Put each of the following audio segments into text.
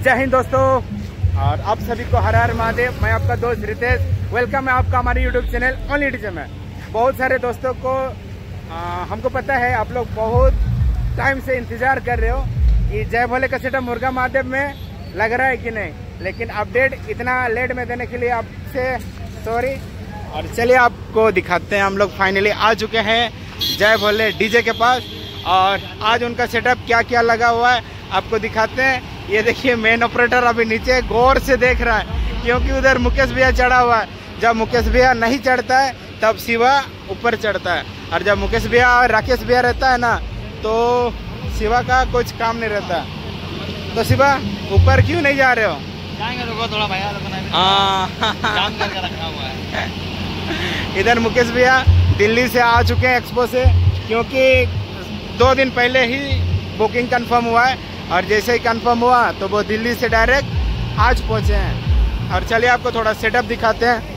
जय हिंद दोस्तों, और आप सभी को हर हर महादेव। मैं आपका दोस्त रितेश, वेलकम है आपका हमारे यूट्यूब चैनल ओनली डीजे में। बहुत सारे दोस्तों को हमको पता है आप लोग बहुत टाइम से इंतजार कर रहे हो कि जय भोले का सेटअप मुर्गा महादेव में लग रहा है कि नहीं, लेकिन अपडेट इतना लेट में देने के लिए आपसे सॉरी। और चलिए आपको दिखाते हैं, हम लोग फाइनली आ चुके हैं जय भोले डीजे के पास, और आज उनका सेटअप क्या क्या लगा हुआ है आपको दिखाते हैं। ये देखिए मेन ऑपरेटर अभी नीचे गौर से देख रहा है, क्योंकि उधर मुकेश भैया चढ़ा हुआ है। जब मुकेश भैया नहीं चढ़ता है तब शिवा ऊपर चढ़ता है, और जब मुकेश भैया और राकेश भैया रहता है ना तो शिवा का कुछ काम नहीं रहता। तो शिवा ऊपर क्यों नहीं जा रहे हो? जाएंगे तो थोड़ा भैया जाम करके रखा हुआ है। इधर मुकेश भैया दिल्ली से आ चुके हैं एक्सपो से, क्योंकि 2 दिन पहले ही बुकिंग कंफर्म हुआ है, और जैसे ही कंफर्म हुआ तो वो दिल्ली से डायरेक्ट आज पहुंचे हैं। और चलिए आपको थोड़ा सेटअप दिखाते हैं।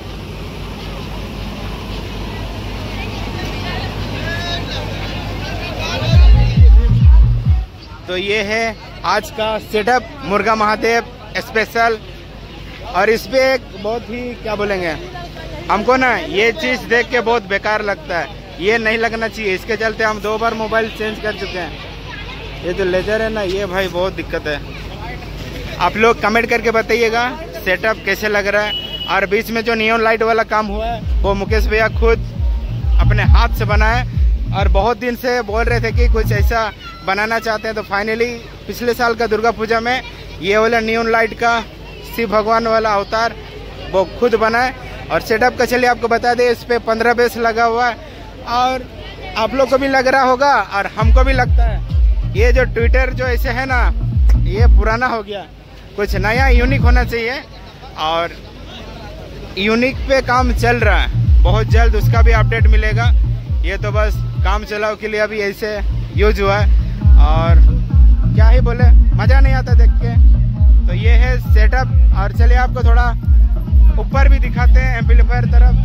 तो ये है आज का सेटअप मुर्गा महादेव स्पेशल, और इस पे एक बहुत ही क्या बोलेंगे, हमको ना ये चीज़ देख के बहुत बेकार लगता है, ये नहीं लगना चाहिए। इसके चलते हम 2 बार मोबाइल चेंज कर चुके हैं। ये जो लेजर है ना, ये भाई बहुत दिक्कत है। आप लोग कमेंट करके बताइएगा सेटअप कैसे लग रहा है। और बीच में जो नियॉन लाइट वाला काम हुआ है वो मुकेश भैया खुद अपने हाथ से बनाए, और बहुत दिन से बोल रहे थे कि कुछ ऐसा बनाना चाहते हैं। तो फाइनली पिछले साल का दुर्गा पूजा में ये वाला नियॉन लाइट का शिव भगवान वाला अवतार वो खुद बनाए। और सेटअप का चलिए आपको बता दें, इस पर 15 बेस लगा हुआ है, और आप लोग को भी लग रहा होगा और हमको भी लगता है। ये जो ट्विटर जो ऐसे है ना, ये पुराना हो गया, कुछ नया यूनिक होना चाहिए, और यूनिक पे काम चल रहा है। बहुत जल्द उसका भी अपडेट मिलेगा। ये तो बस काम चलाओ के लिए अभी ऐसे यूज हुआ है, और क्या ही बोले, मज़ा नहीं आता देख के। तो ये है सेटअप। और चलिए आपको थोड़ा ऊपर भी दिखाते हैं एम्पलीफायर तरफ।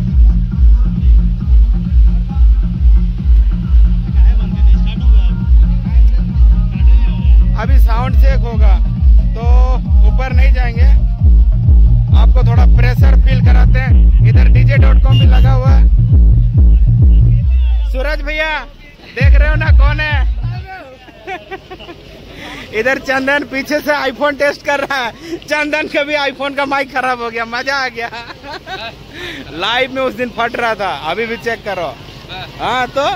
अभी साउंड चेक होगा तो ऊपर नहीं जाएंगे, आपको थोड़ा प्रेशर फील कराते हैं। इधर dj.com भी लगा हुआ है। सूरज भैया देख रहे हो ना कौन है? इधर चंदन पीछे से आईफोन टेस्ट कर रहा है। चंदन का भी आईफोन का माइक खराब हो गया, मजा आ गया। लाइव में उस दिन फट रहा था, अभी भी चेक करो। हाँ, तो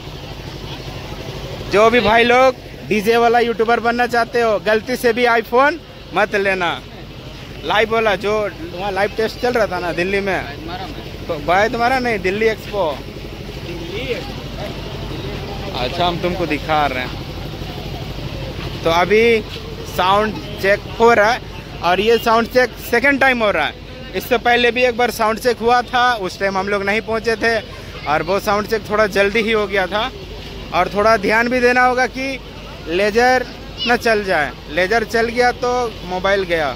जो भी भाई लोग डीजे वाला यूट्यूबर बनना चाहते हो, गलती से भी आईफोन मत लेना। लाइव वाला जो वहाँ लाइव टेस्ट चल रहा था ना दिल्ली में, तो भाई तुम्हारा नहीं, दिल्ली एक्सपो। अच्छा, हम तुमको दिखा रहे हैं। तो अभी साउंड चेक हो रहा है, और ये साउंड चेक सेकंड टाइम हो रहा है। इससे पहले भी एक बार साउंड चेक हुआ था, उस टाइम हम लोग नहीं पहुंचे थे, और वो साउंड चेक थोड़ा जल्दी ही हो गया था। और थोड़ा ध्यान भी देना होगा कि लेजर न चल जाए, लेजर चल गया तो मोबाइल गया।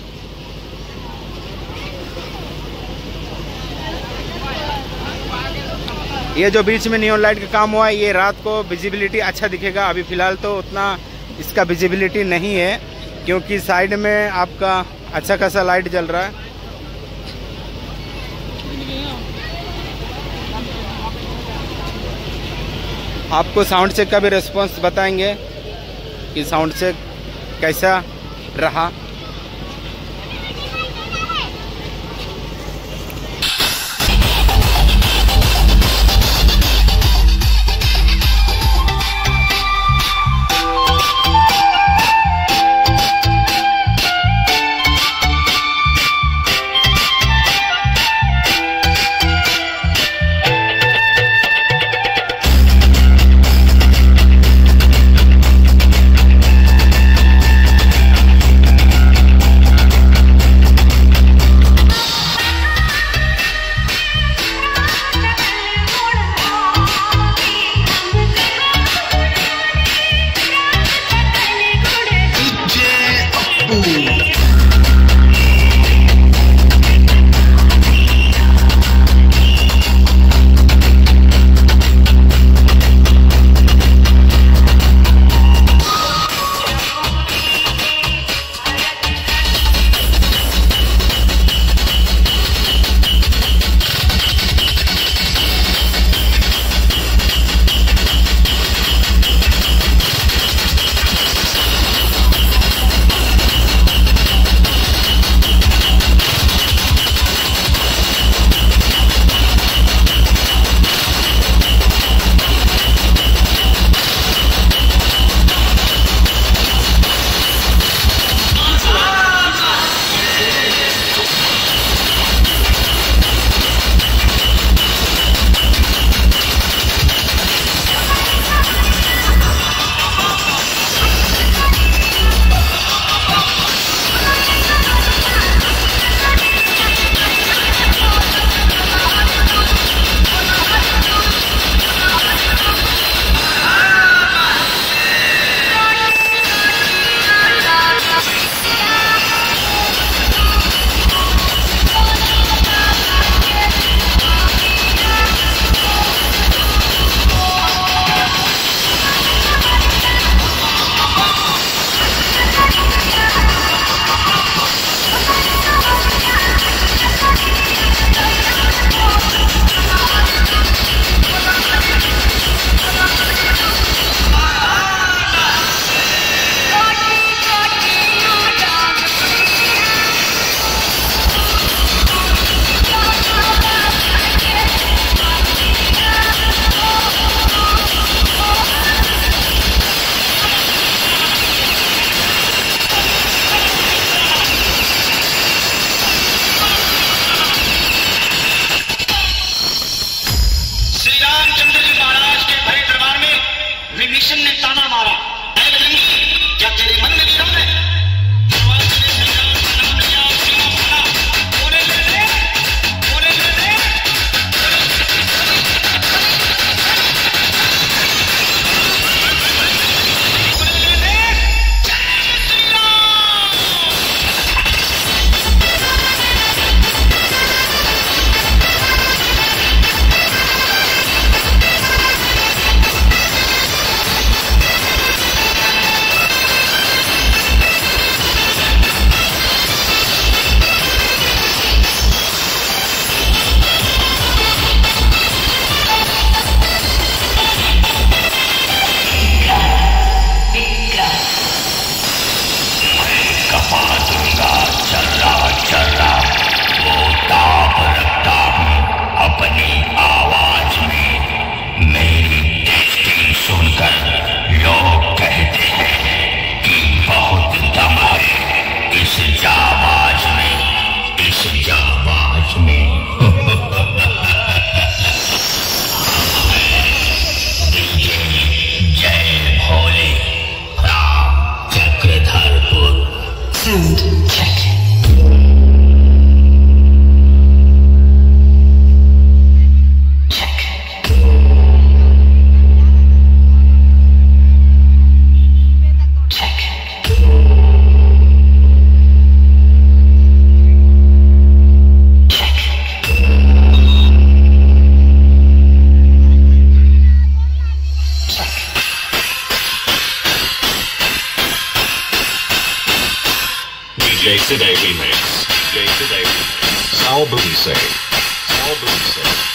ये जो बीच में नियॉन लाइट का काम हुआ है, ये रात को विजिबिलिटी अच्छा दिखेगा। अभी फिलहाल तो उतना इसका विजिबिलिटी नहीं है, क्योंकि साइड में आपका अच्छा खासा लाइट जल रहा है। आपको साउंड चेक का भी रिस्पॉन्स बताएंगे कि साउंड चेक कैसा रहा। Sound check. DJ Today Remix. DJ Today Remix. Sal Boonse. Sal Boonse.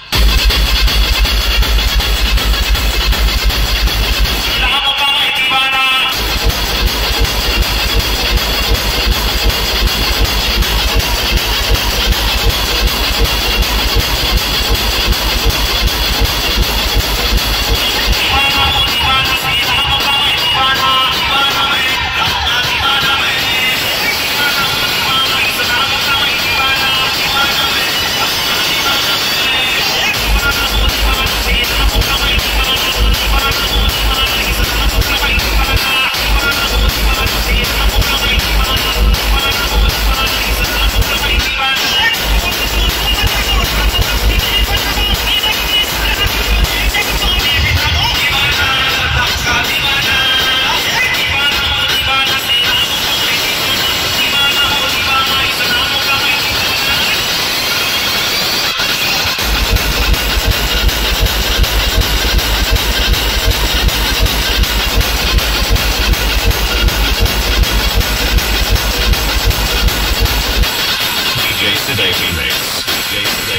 Today Remix. DJ Today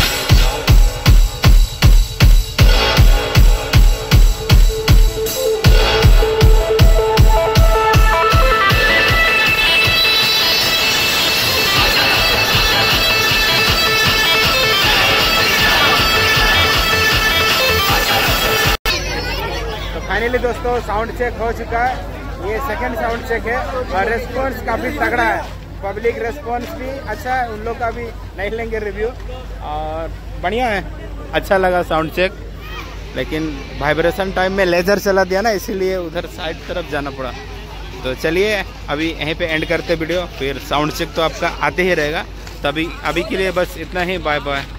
तो फाइनली दोस्तों साउंड चेक हो चुका है। ये सेकंड साउंड चेक है और रेस्पॉन्स काफी तगड़ा है। पब्लिक रेस्पॉन्स भी अच्छा है। उन लोग का भी नहीं लेंगे रिव्यू और बढ़िया है। अच्छा लगा साउंड चेक, लेकिन वाइब्रेशन टाइम में लेजर चला दिया ना, इसीलिए उधर साइड तरफ जाना पड़ा। तो चलिए अभी यहीं पे एंड करते वीडियो, फिर साउंड चेक तो आपका आते ही रहेगा। तभी अभी के लिए बस इतना ही। Bye bye.